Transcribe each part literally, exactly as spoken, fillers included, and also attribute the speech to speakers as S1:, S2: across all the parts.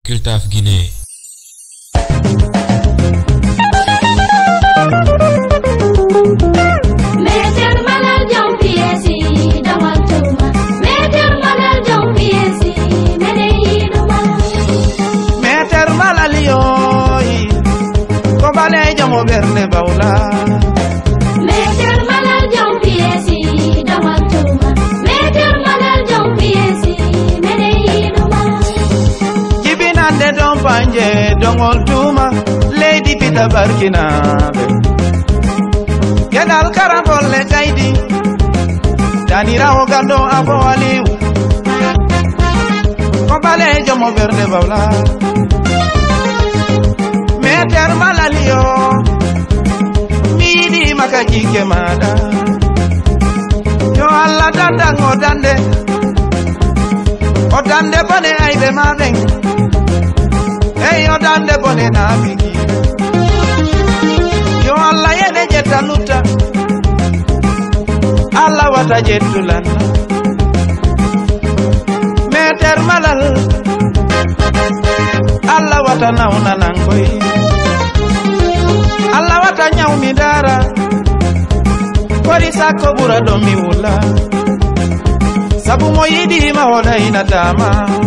S1: CuLTaF Guinée.
S2: Maitre Malal jom piesi dawal tuma. Maitre Malal jom piesi meneyi duma.
S3: Maitre Malal yoy ko bale jamo berne bawla.
S2: Maitre Malal jom piesi dawal tuma. Maitre Malal jom piesi meneyi duma.
S3: Jibinande don panje dongol tuma lady pita barkinabe. Kedal karabolle kaidi danira o gando abo aliu ko bale jamo berne bawla. Maitre Malal yo midi makaji kemada yo alla danda ngodande odande bone aibe maben hey odande bone na bigi yo alla yede jetanuta alla wata jetulan. Maitre Malal alla wata nauna nangoy alla wata nyaw mi dara kori sako bura do mi wula sabu mo yidi ma hoda ina tama.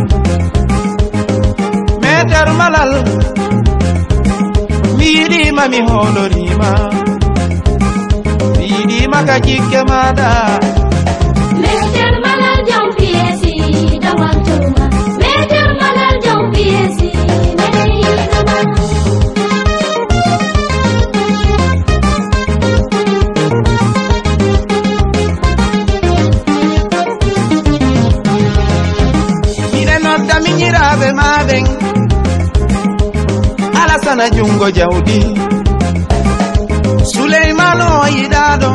S3: Maitre Malal mi yidi ma mi holorima mi yidi ma ka jikke mada.
S2: Maitre Malal jom piesi dawal tuma. Maitre Malal jom piesi meneyi duma.
S3: Nodda miñiraɓe maɓen Alasana jungo jawdi Souleymano yiɗaɗo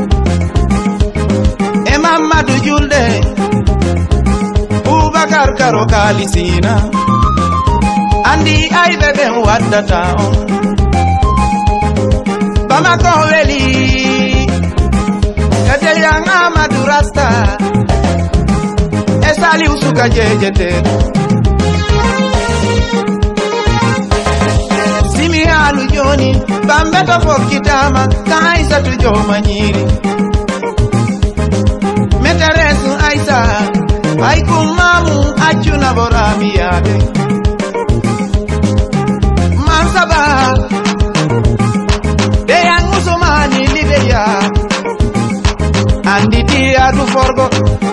S3: e Mamadou julde Boubacar karo kalisina andi ayɓe ɓen waddata on Bamako weli kede yang Amadou Rasta Sali usuka jejete Simi halu joni Bambeto fokitama Kaisa tujo manyiri Meteresu aisa Aiku mamu achuna borami yabe Mansaba Deyang usumani libeya Anditi adu forgo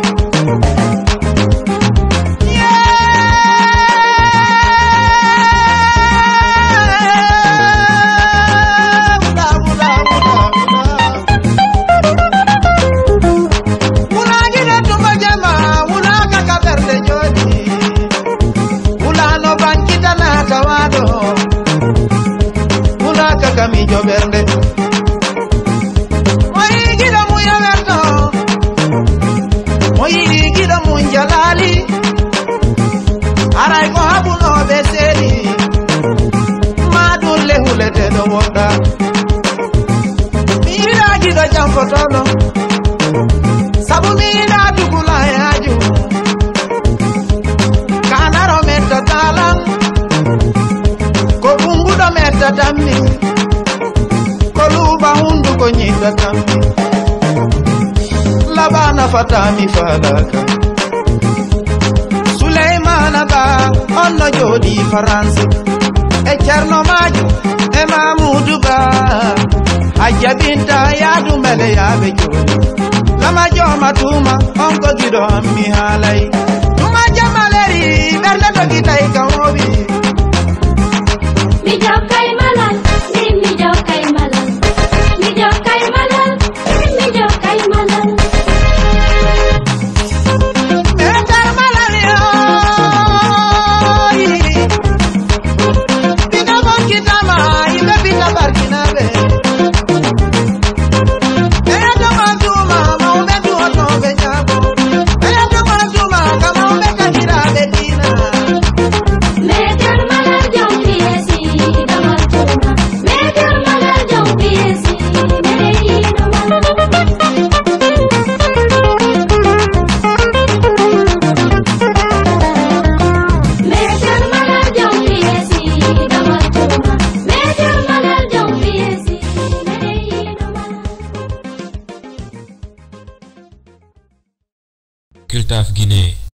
S3: mi joberde moyi gida mu yamerto moyi gida mu jalali aray ko habuno be seri madulle hulete do woda mira gida jamfotono sabu mira dugula yaju kanaro metta talan ko bungudo metta tammi Koluba hundu konyita tambi Labana fatami falaka Suleymana ba onno jodi faransi E cerno maju e Mamadou ba Hajja binta yadu mele yabe jodi Lama joma tuma onko gido ammi halai Tuma jamaleri berne to gitai kamobi
S2: Mi jokay Malal mi jokay Malal Mi jokay Malal mi jokay Malal.
S3: Maitre Malal yoy Bina bonkitama ibe bina barkinabe Eyato mantuma maube duoto be jabo Eyato mantuma kama ube kakira be dina
S1: CuLTaF Guinée.